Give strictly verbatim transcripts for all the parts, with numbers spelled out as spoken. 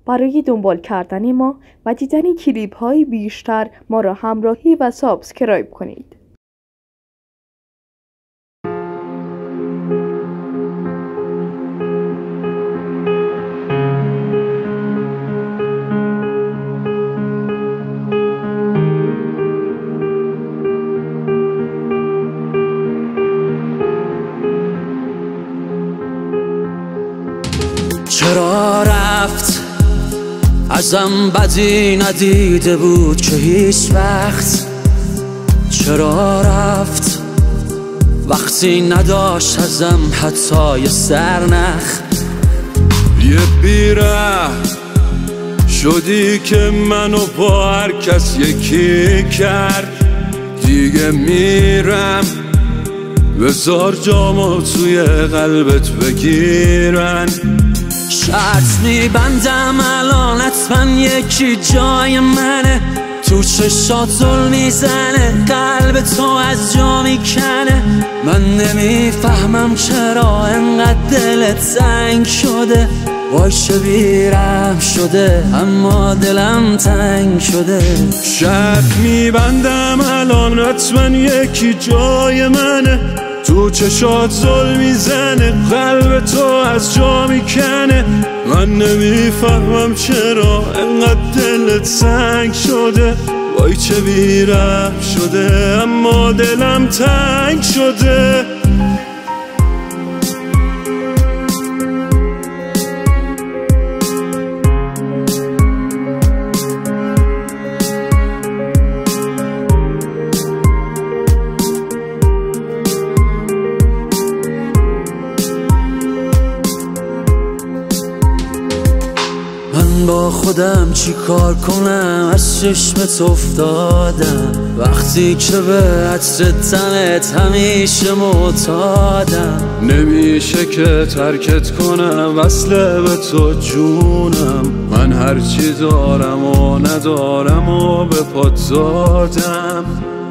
برای دنبال کردن ما و دیدن کلیپ های بیشتر ما را همراهی و سابسکرایب کنید. چرا رفت ازم بدی ندیده بود که هیچ وقت؟ چرا رفت وقتی نداشت ازم حتی یه سرنخ؟ یه بیره شدی که منو با هر کس یکی کرد. دیگه میرم بذار جامو توی قلبت بگیرن. شرط میبندم الان حتما یکی جای منه، تو چشات زل میزنه، قلب تو از جا میکنه. من نمیفهمم چرا انقدر دلت تنگ شده، وای چه بیرحم شده اما دلم تنگ شده. شرط میبندم الان حتما یکی جای منه، تو چشات زل میزنه، قلب تو از جا میکنه. من نمیفهمم چرا انقدر دلت تنگ شده، وای چه بیرحم شده اما دلم تنگ شده. من با خودم چی کار کنم، از چشمت افتادم وقتی که به عطر تنت همیشه معتادم. نمیشه که ترکت کنم وصله به تو جونم، من هرچی دارم و ندارم و به پات زادم.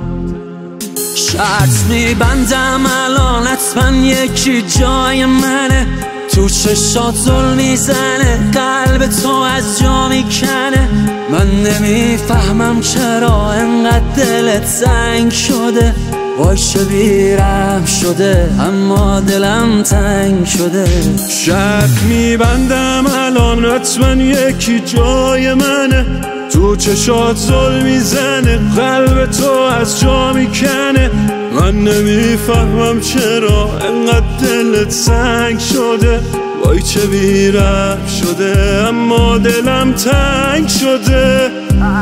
شرط میبندم الان حتما یکی جای منه، تو چشات زل میزنه، قلب تو از جا میکنه. من نمیفهمم چرا انقدر دلت تنگ شده، وای چه بیرحم شده اما دلم تنگ شده. شرط میبندم الان حتما یکی جای منه، تو چشات زل میزنه، قلب تو از جا میکنه. من نمیفهمم چرا انقدر دلت تنگ شده، وای چه بیرحم شده اما دلم تنگ شده.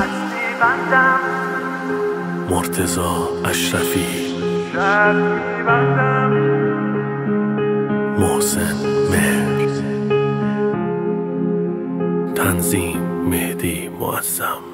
مرتضی اشرفی، محسن مهر، تنظیم مهدی معظم.